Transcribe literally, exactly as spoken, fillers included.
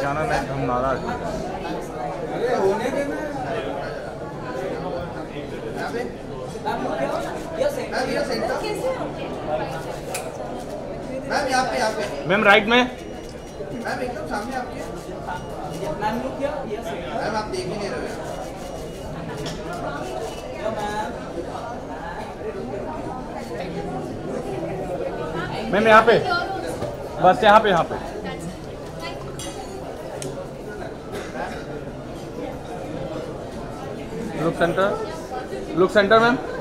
जाना नहीं, हम नाराज हैं। मैम यहाँ पे यहाँ पे मैम राइट में, मैम एकदम सामने आपके। मैम आप देख ही नहीं रहे हो। मैम यहाँ पे, बस यहाँ पे, यहाँ पे look centre, look centre ma'am.